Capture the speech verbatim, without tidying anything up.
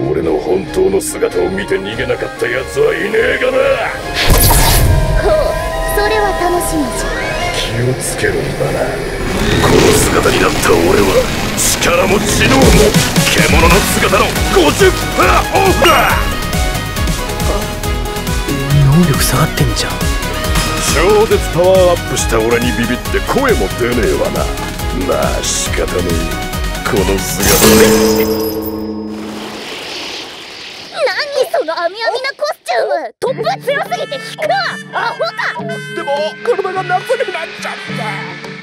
俺の本当の姿を見て逃げなかった奴はいねえがな。 ほう、それは楽しみじゃ。 気をつけるんだな。この姿になった俺は力も知能も獣の姿の ごじゅっパーセント オフだ。 能力下がってんじゃん。 超絶パワーアップした俺にビビって声も出ねえわな。まあ仕方ねえ、この姿で。 何そのアミアミなコスチューム、トップ強すぎて引くわアホか。 でも車が夏になっちゃった。